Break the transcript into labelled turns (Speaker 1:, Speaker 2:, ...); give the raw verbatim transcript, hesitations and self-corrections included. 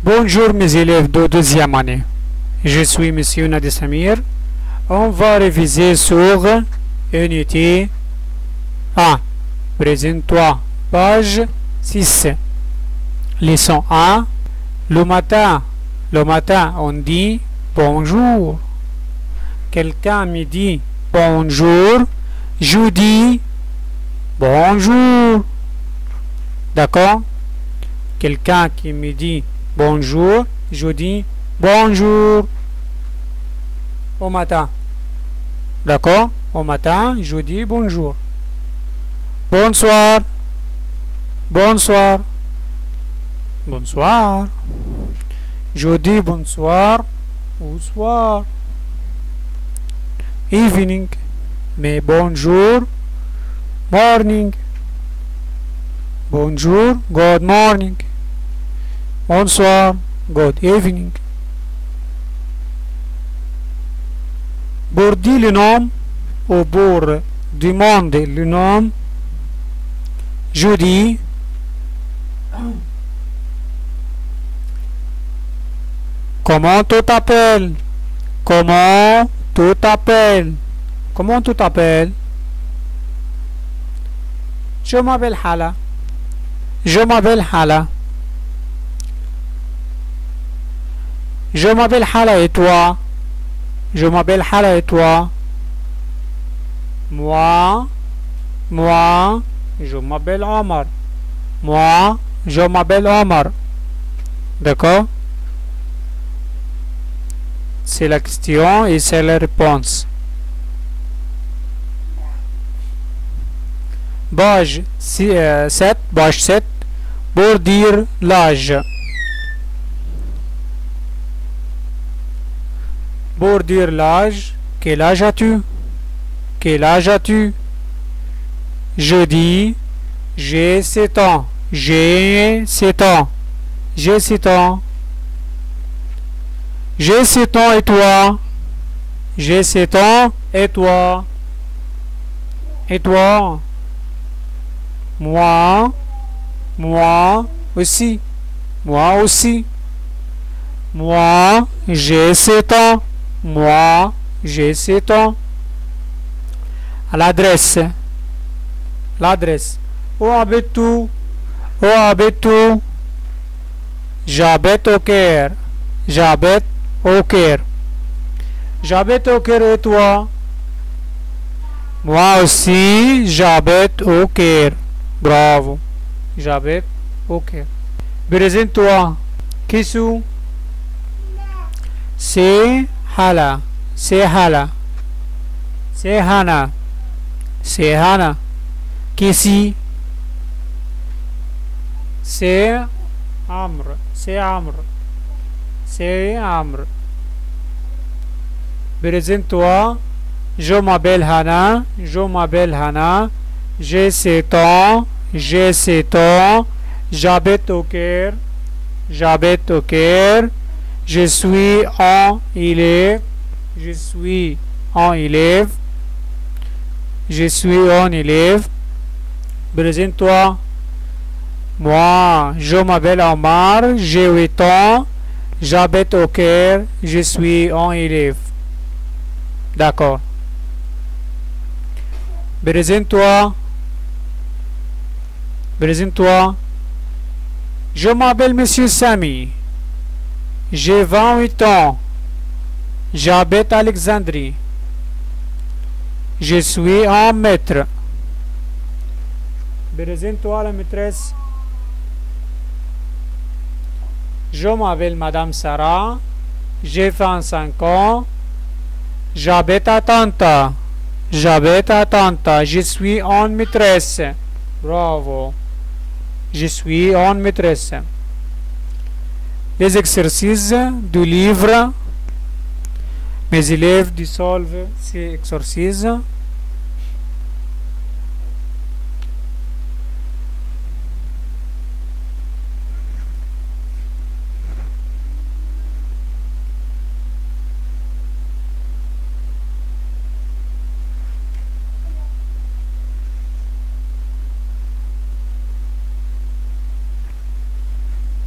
Speaker 1: Bonjour mes élèves de deuxième année. Je suis Monsieur Nadi Samir. On va réviser sur unité un. Présente-toi. Page six. Leçon un. Le matin. Le matin, on dit bonjour. Quelqu'un me dit bonjour. Je dis bonjour. D'accord? Quelqu'un qui me dit bonjour, je dis bonjour. Au matin. D'accord? Au matin, je dis bonjour. Bonsoir. Bonsoir. Bonsoir. Je dis bonsoir. Bonsoir. Evening. Mais bonjour. Morning. Bonjour. Good morning. Bonsoir. Good evening. Pour dire le nom ou pour demander le nom, je dis comment tu t'appelles? Comment tu t'appelles? Comment tu t'appelles? Je m'appelle Hala. Je m'appelle Hala. Je m'appelle Hala et toi? Je m'appelle Hala et toi? Moi, moi, je m'appelle Omar. Moi, je m'appelle Omar. D'accord? C'est la question et c'est la réponse. Page sept, page sept, pour dire l'âge. Pour dire l'âge, quel âge as-tu? Quel âge as-tu? Je dis, j'ai sept ans. J'ai sept ans. J'ai sept ans. J'ai sept ans et toi? J'ai sept ans et toi? Et toi? Moi, moi aussi. Moi aussi. Moi, j'ai sept ans. Moi, j'ai sept ans. L'adresse. L'adresse. Où habites-tu? Où habites-tu? J'habite au Caire. J'habite au Caire. J'habite au Caire et toi? Moi aussi, j'habite au Caire. Bravo. J'habite au Caire. Présente-toi. Qui sont? C'est Hala. C'est Hala. C'est Hana. C'est Hana. Qui c'est? C'est Amr. C'est Amr. C'est Amr. Présente-toi. Je m'appelle Hana. Je m'appelle Hana. J'ai sept ans. J'ai sept ans. J'habite au Caire. J'habite au Caire. Je suis un élève. Je suis un élève. Je suis un élève. Présente-toi. Moi, je m'appelle Omar. J'ai huit ans. J'habite au Caire. Je suis un élève. D'accord. Présente-toi. Présente-toi. Je m'appelle Monsieur Sami. J'ai vingt-huit ans. J'habite à Alexandrie. Je suis un maître. Présente-toi la maîtresse. Je m'appelle Madame Sarah. J'ai vingt-cinq ans. J'habite à Tanta. J'habite à Tanta. Je suis une maîtresse. Bravo. Je suis une maîtresse. Les exercices du livre. Mes élèves dissolvent ces exercices.